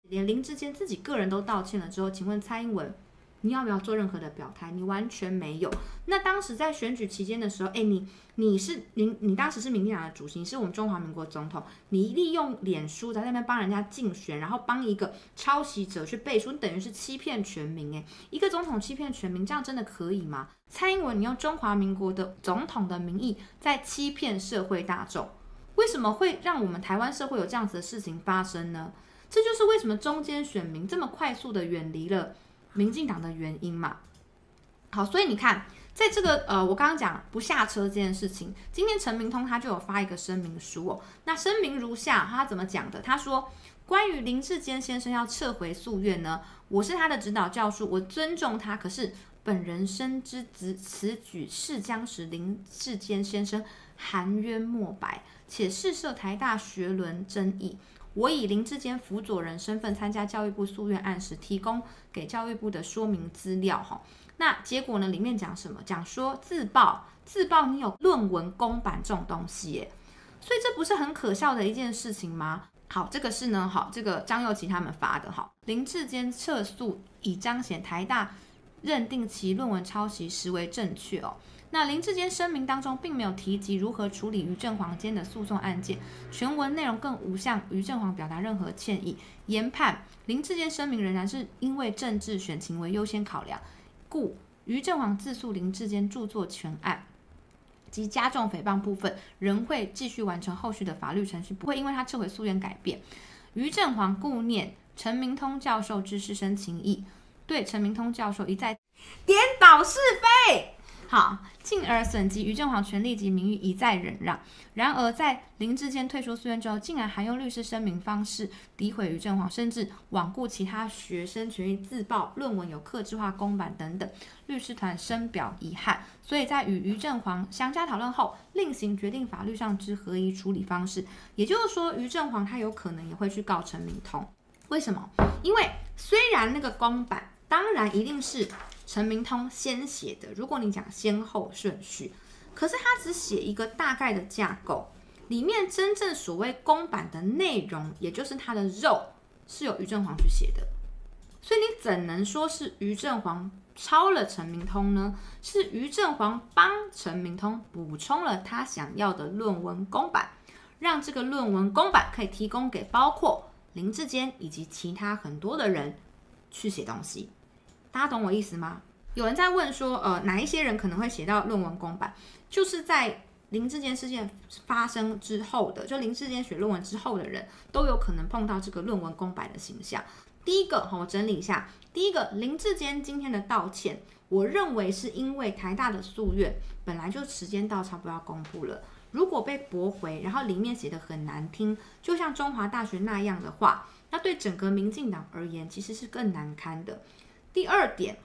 连林智坚自己个人都道歉了之后，请问蔡英文你要不要做任何的表态？你完全没有。那当时在选举期间的时候，你当时是民进党的主席，你是我们中华民国总统，你利用脸书在那边帮人家竞选，然后帮一个抄袭者去背书，你等于是欺骗全民。一个总统欺骗全民，这样真的可以吗？蔡英文，你用中华民国的总统的名义在欺骗社会大众，为什么会让我们台湾社会有这样子的事情发生呢？这就是为什么中间选民这么快速的远离了民进党的原因嘛。好，所以你看，在这个我刚刚讲不下车这件事情，今天陈明通他就有发一个声明书哦。那声明如下，他怎么讲的？他说，关于林智坚先生要撤回诉愿呢，我是他的指导教书，我尊重他，可是本人深知此举是将使林智坚先生含冤莫白，且事涉台大学伦争议。我以林智坚辅佐人身份参加教育部诉愿案时，提供给教育部的说明资料。那结果呢？里面讲什么？讲说自曝你有论文公版这种东西耶，所以这不是很可笑的一件事情吗？好，这个是呢，好，这个张又琪他们发的，好，林智坚撤诉以彰显台大认定其论文抄袭实为正确哦。那林智坚声明当中并没有提及如何处理于正煌间的诉讼案件，全文内容更无向于正煌表达任何歉意。研判林智坚声明仍然是因为政治选情为优先考量，故于正煌自诉林智坚著作权案及加重诽谤部分，仍会继续完成后续的法律程序，不会因为他撤回诉愿改变。于正煌顾念陈明通教授之师生情谊，对陈明通教授一再颠倒是非。好，进而损及于正煌权利及名誉，一再忍让。然而，在林智坚退出诉愿之后，竟然还用律师声明方式诋毁于正煌，甚至罔顾其他学生权益，自曝论文有客制化公版等等。律师团深表遗憾，所以在与于正煌详加讨论后，另行决定法律上之合宜处理方式。也就是说，于正煌他有可能也会去告陈明通。为什么？因为虽然那个公版当然一定是陈明通先写的，如果你讲先后顺序，可是他只写一个大概的架构，里面真正所谓公版的内容，也就是他的肉，是由于正煌去写的。所以你怎能说是于正煌抄了陈明通呢？是于正煌帮陈明通补充了他想要的论文公版，让这个论文公版可以提供给包括林智坚以及其他很多的人去写东西。大家懂我意思吗？有人在问说，哪一些人可能会写到论文公版？就是在林智坚事件发生之后的，就林智坚写论文之后的人，都有可能碰到这个论文公版的形象。第一个，我整理一下。第一个，林智坚今天的道歉，我认为是因为台大的诉愿本来就时间到，差不多要公布了。如果被驳回，然后里面写的很难听，就像中华大学那样的话，那对整个民进党而言，其实是更难堪的。第二点，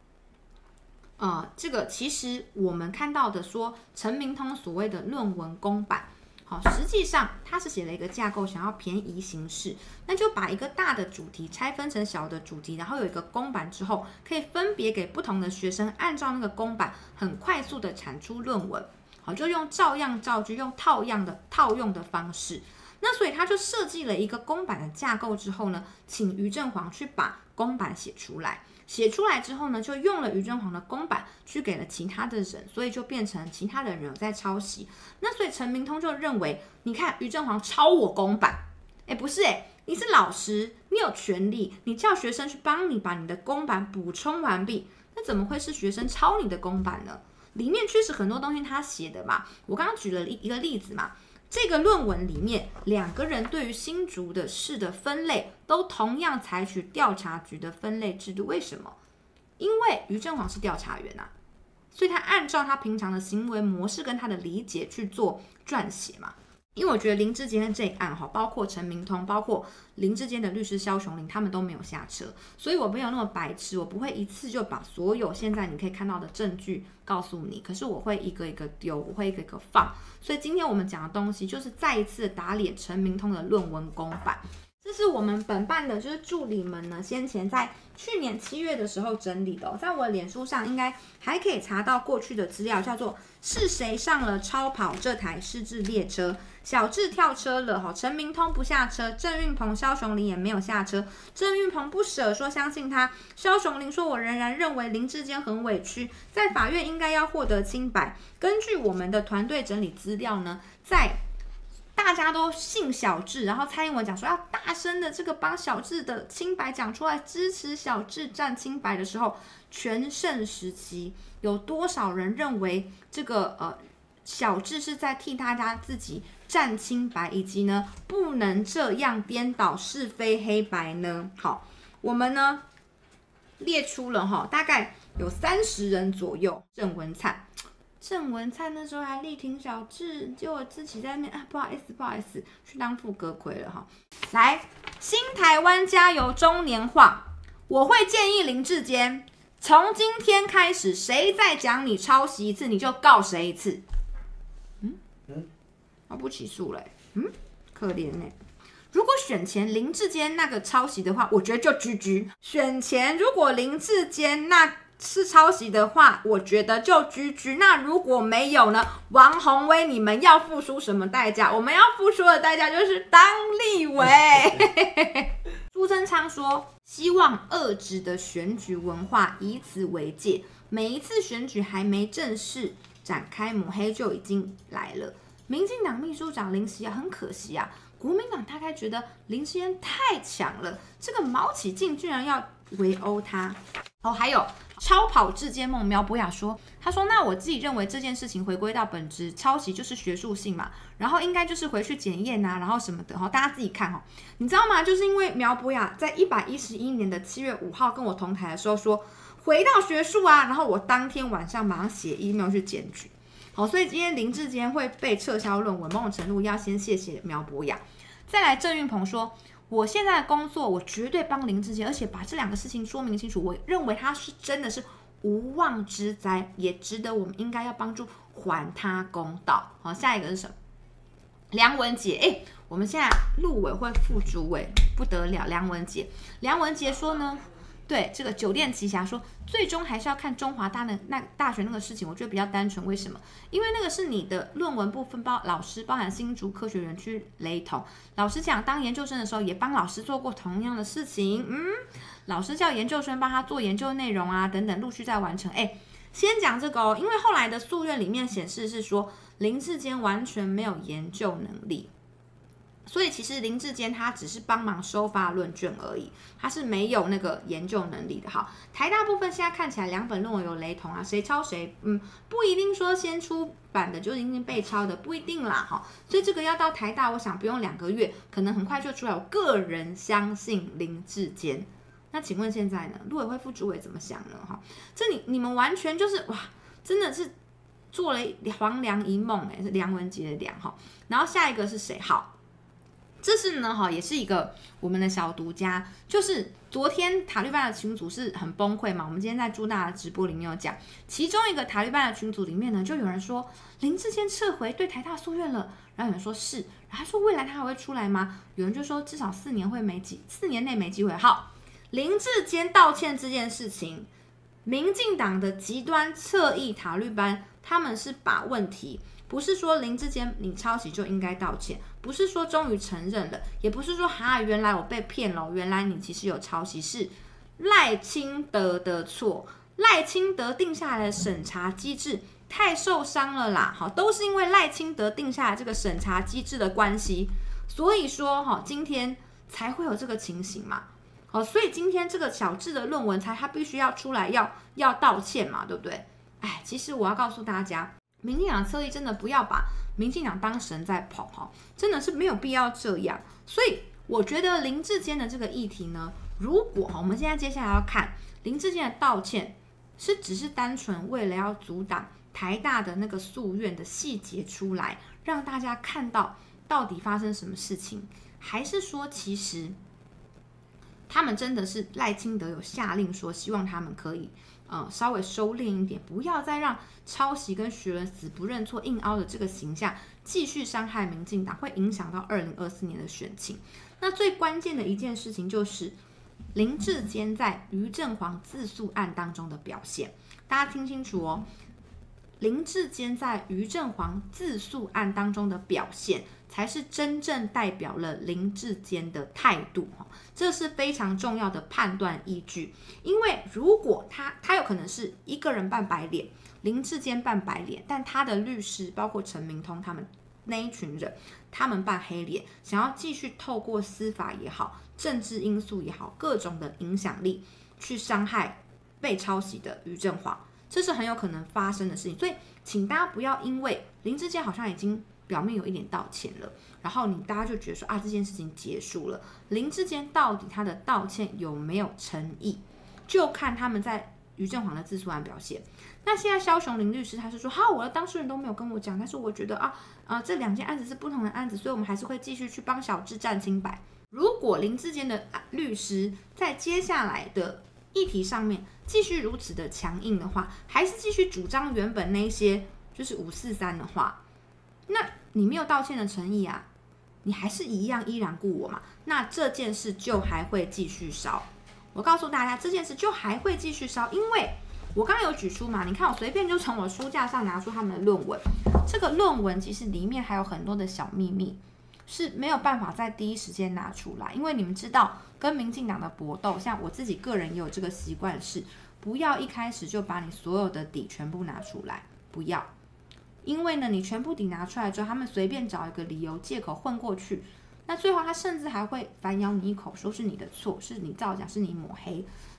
这个其实我们看到的说陈明通所谓的论文公版，好，实际上他是写了一个架构，想要便宜行事，那就把一个大的主题拆分成小的主题，然后有一个公版之后，可以分别给不同的学生按照那个公版很快速的产出论文，好，就用照样造句，用套用的方式。那所以他就设计了一个公版的架构之后呢，请于正煌去把公版写出来。写出来之后呢，就用了于正煌的公版去给了其他的人，所以就变成其他的人有在抄袭。那所以陈明通就认为，你看于正煌抄我公版，不是你是老师，你有权利，你叫学生去帮你把你的公版补充完毕，那怎么会是学生抄你的公版呢？里面确实很多东西他写的嘛，我刚刚举了一个例子嘛。这个论文里面，两个人对于新竹的事的分类都同样采取调查局的分类制度，为什么？因为于正煌是调查员啊，所以他按照他平常的行为模式跟他的理解去做撰写嘛。因为我觉得林智坚的这一案，包括陈明通，包括林智坚的律师萧雄林，他们都没有下车，所以我没有那么白痴，我不会一次就把所有现在你可以看到的证据告诉你，可是我会一个一个丢，我会一个一个放。所以今天我们讲的东西，就是再一次打脸陈明通的论文公版。 这是我们本办的就是助理们呢，先前在去年7月的时候整理的在我的脸书上应该还可以查到过去的资料，叫做是谁上了超跑这台失智列车？小智跳车了陈明通不下车，郑运鹏、萧雄林也没有下车。郑运鹏不舍说相信他，萧雄林说我仍然认为林志坚很委屈，在法院应该要获得清白。根据我们的团队整理资料呢，在大家都信小智，然后蔡英文讲说要大声的这个帮小智的清白讲出来，支持小智站清白的时候，全盛时期有多少人认为这个小智是在替大家自己站清白，以及呢不能这样颠倒是非黑白呢？好，我们呢列出了大概有30人左右。郑文灿那时候还力挺小智，结果自己在那边不好意思，去当副阁揆了来，新台湾加油中年化，我会建议林志坚，从今天开始，谁再讲你抄袭一次，你就告谁一次。不起诉了可怜呢。如果选前林志坚那个抄袭的话，我觉得就GG。选前如果林志坚那是抄袭的话，我觉得就GG。那如果没有呢？王宏威，你们要付出什么代价？我们要付出的代价就是当立委。朱贞昌说，希望遏制的选举文化以此为戒，每一次选举还没正式展开抹黑就已经来了。民进党秘书长林夕很可惜国民党大概觉得林志坚太强了，这个毛起进居然要围殴他。还有超跑志坚梦苗博雅说，他说那我自己认为这件事情回归到本质，抄袭就是学术性嘛，然后应该就是回去检验然后什么的大家自己看你知道吗？就是因为苗博雅在111年的7月5号跟我同台的时候说回到学术然后我当天晚上马上写 email 去检举。所以今天林志坚会被撤销论文，某种程度要先谢谢苗博雅。再来，郑运鹏说，我现在的工作我绝对帮林志坚，而且把这2个事情说明清楚，我认为他是真的是无妄之灾，也值得我们应该要帮助还他公道。下一个是什么？梁文杰，我们现在陆委会副主委不得了，梁文杰说呢，对这个酒店奇侠说，最终还是要看中华大学那个事情，我觉得比较单纯。为什么？因为那个是你的论文部分老师，包含新竹科学园区雷同。老师讲，当研究生的时候也帮老师做过同样的事情。老师叫研究生帮他做研究内容等等，陆续在完成。先讲这个因为后来的诉愿里面显示是说林志坚完全没有研究能力。所以其实林志坚他只是帮忙收发论卷而已，他是没有那个研究能力的。好，台大部分现在看起来2本论文有雷同谁抄谁，不一定说先出版的就已经被抄的，不一定啦。所以这个要到台大，我想不用2个月，可能很快就出来。我个人相信林志坚。那请问现在呢？陆委会副主委怎么想呢？这你们完全就是真的是做了黄粱一梦是梁文杰的梁然后下一个是谁？好。这是呢也是一个我们的小独家，就是昨天塔绿班的群组是很崩溃嘛，我们今天在朱大的直播里面有讲，其中一个塔绿班的群组里面呢，就有人说林志坚撤回对台大诉愿了，然后有人说是，然后他说未来他还会出来吗？有人就说至少4年内没机会。好，林志坚道歉这件事情，民进党的极端侧翼塔绿班他们是把问题不是说林志坚你抄袭就应该道歉，不是说终于承认了，也不是说原来我被骗了，原来你其实有抄袭，是赖清德的错。赖清德定下来的审查机制太受伤了啦，都是因为赖清德定下来这个审查机制的关系，所以说今天才会有这个情形嘛。所以今天这个小智的论文他必须要出来要道歉嘛，对不对？其实我要告诉大家，民进党侧翼真的不要把民进党当神在跑，真的是没有必要这样。所以我觉得林志坚的这个议题呢，如果我们现在接下来要看林志坚的道歉只是单纯为了要阻挡台大的那个诉愿的细节出来，让大家看到到底发生什么事情，还是说其实他们真的是赖清德有下令说，希望他们可以稍微收敛一点，不要再让抄袭跟学人死不认错、硬凹的这个形象继续伤害民进党，会影响到2024年的选情。那最关键的一件事情就是林智坚在于正煌自诉案当中的表现，大家听清楚哦。林智坚在于正煌自诉案当中的表现，才是真正代表了林智坚的态度，这是非常重要的判断依据。因为如果他有可能是一个人扮白脸，林智坚扮白脸，但他的律师包括陈明通他们那一群人，他们扮黑脸，想要继续透过司法也好、政治因素也好、各种的影响力去伤害被抄袭的于正煌。这是很有可能发生的事情，所以请大家不要因为林智坚好像已经表面有一点道歉了，然后大家就觉得说这件事情结束了。林智坚到底他的道歉有没有诚意，就看他们在于正煌的自诉案表现。那现在萧雄林律师他是说，我的当事人都没有跟我讲，但是我觉得这两件案子是不同的案子，所以我们还是会继续去帮小智站清白。如果林智坚的律师在接下来的议题上面继续如此的强硬的话，还是继续主张原本那些就是543的话，那你没有道歉的诚意啊，你还是依然故我嘛，那这件事就还会继续烧。我告诉大家，这件事就还会继续烧，因为我刚刚有举出嘛，你看我随便就从我书架上拿出他们的论文，这个论文其实里面还有很多的小秘密，是没有办法在第一时间拿出来，因为你们知道跟民进党的搏斗，像我自己个人也有这个习惯，是不要一开始就把你所有的底全部拿出来，不要，因为呢你全部底拿出来之后，他们随便找一个理由借口混过去，那最后他甚至还会反咬你一口，说是你的错，是你造假，是你抹黑。